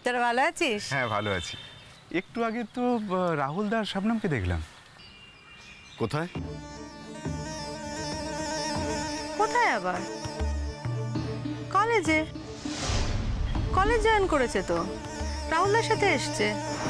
তোরা ভালো আছিস? হ্যাঁ ভালো আছি। একটু আগে তো রাহুল দার শবনমকে দেখলাম। কোথায়? কোথায় আবার? কলেজে। কলেজ জয়েন করেছে তো, রাহুলদার সাথে এসছে।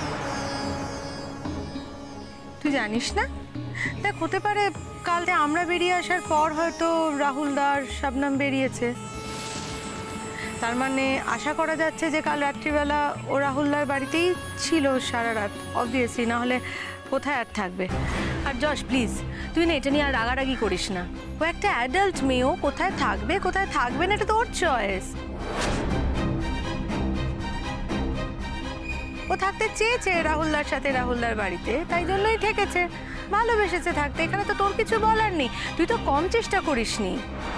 তুই জানিস না? দেখ, হতে পারে কালকে আমরা বেরিয়ে আসার পর হয়তো রাহুলদার শবনম বেরিয়েছে। তার মানে আশা করা যাচ্ছে যে কাল রাত্রিবেলা ও রাহুলদার বাড়িতেই ছিল সারা রাত, অবভিয়াসলি, না হলে কোথায় আর থাকবে। আর যশ, প্লিজ তুই না এটা নিয়ে আর রাগারাগি করিস না। ও একটা অ্যাডাল্ট মেয়ে, ও কোথায় থাকবে কোথায় থাকবে না এটা তো ওর চয়েস। ও থাকতে চেয়েছে রাহুলদার সাথে রাহুলদার বাড়িতে, তাই জন্যই থেকেছে, ভালোবেসেছে থাকতে। এখানে তো তোর কিছু বলার নেই, তুই তো কম চেষ্টা করিসনি।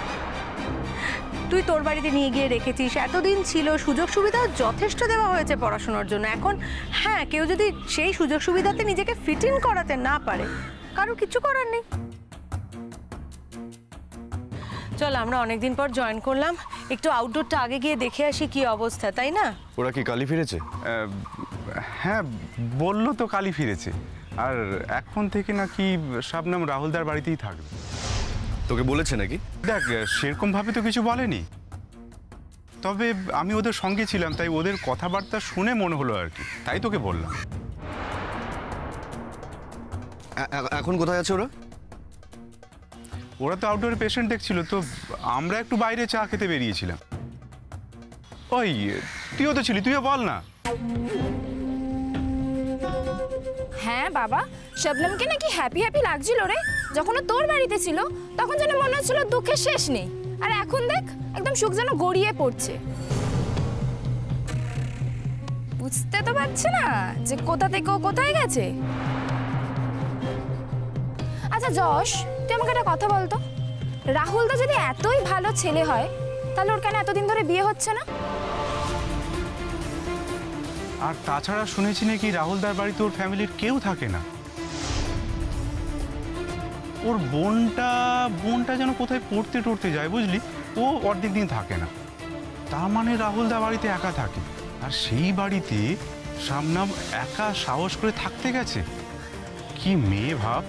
তুই তোর বাড়িতে নিয়ে গিয়ে রেখেছিস, এতদিন ছিল, সুযোগ সুবিধা যথেষ্ট দেওয়া হয়েছে পড়াশোনার জন্য। এখন হ্যাঁ, কেউ যদি সেই সুযোগ সুবিধাতে নিজেকে ফিট ইন করাতে না পারে, কারো কিছু করার নেই। চল, আমরা অনেকদিন পর জয়েন করলাম, একটু আউটডোরটা আগে গিয়ে দেখে আসি কি অবস্থা, তাই না? ওরা কি কালই ফিরেছে? হ্যাঁ বললো তো কালই ফিরেছে, আর এখন থেকে নাকি শবনম রাহুলদার বাড়িতেই থাকবে। তোকে বলেছে নাকি? দেখ, সেরকম ভাবে তো কিছু বলেনি, তবে আমি ওদের সঙ্গে ছিলাম, তাই ওদের কথাবার্তা শুনে মনে হলো আর কি, তাই তোকে বললাম। এখন কোথায় আছে ওরা? ওরা তো আউটডোরে পেশেন্ট দেখছিল, তো আমরা একটু বাইরে চা খেতে বেরিয়েছিলাম। ওই তুইও তো ছিলি, তুইও বল না। হ্যাঁ বাবা, শবনমকে নাকি হ্যাপি হ্যাপি লাগছিল রে। যখন ও তোর বাড়িতে ছিল তখন যেন মনে হচ্ছিল দুঃখের শেষ নেই, আর এখন দেখ একদম সুখ যেন গড়িয়ে পড়ছে। বুঝতে তো পারছে না যে কোথা থেকে ও কোথায় গেছে। আচ্ছা যশ, তুই আমাকে একটা কথা বলতো, রাহুলদা যদি এতই ভালো ছেলে হয় তাহলে ওর কেন এতদিন ধরে বিয়ে হচ্ছে না? আর তাছাড়া শুনেছি নাকি রাহুলদার বাড়িতে ওর ফ্যামিলির কেউ থাকে না। ওর বোনটা যেন কোথায় পড়তে টড়তে যায়, বুঝলি, ও অর্ধেক দিন থাকে না। তার মানে রাহুলদা বাড়িতে একা থাকে, আর সেই বাড়িতে শবনম একা সাহস করে থাকতে গেছে। কি মেয়ে ভাব!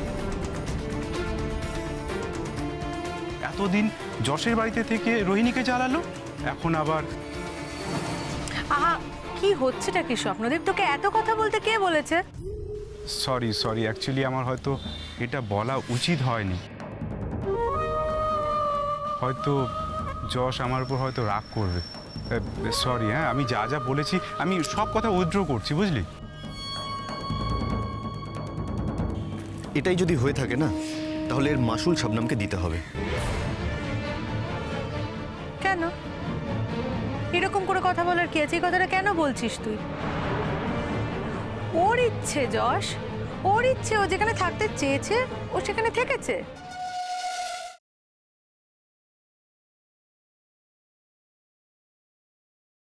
এতদিন যশের বাড়িতে থেকে রোহিণীকে জ্বালালো, এখন আবার। আহা, কি হচ্ছেটা কি স্বপ্নদীপ? তোকে এত কথা বলতে কে বলেছে? সরি অ্যাকচুয়ালি আমার হয়তো এটা বলা উচিত হয়নি। হয়তো যশ আমার উপর হয়তো রাগ করবে। সরি। হ্যাঁ, আমি যা যা বলেছি আমি সব কথা উইথড্র করছি, বুঝলি। এটাই যদি হয়ে থাকে না, তাহলে এর মাসুল শবনমকে দিতে হবে। কেন এরকম করে কথা বলার কি আছে? এই কথাটা কেন বলছিস তুই? ওর ইচ্ছে যশ, ওর ইচ্ছে, ও যেখানে থাকতে চেয়েছে ও সেখানে থেকেছে।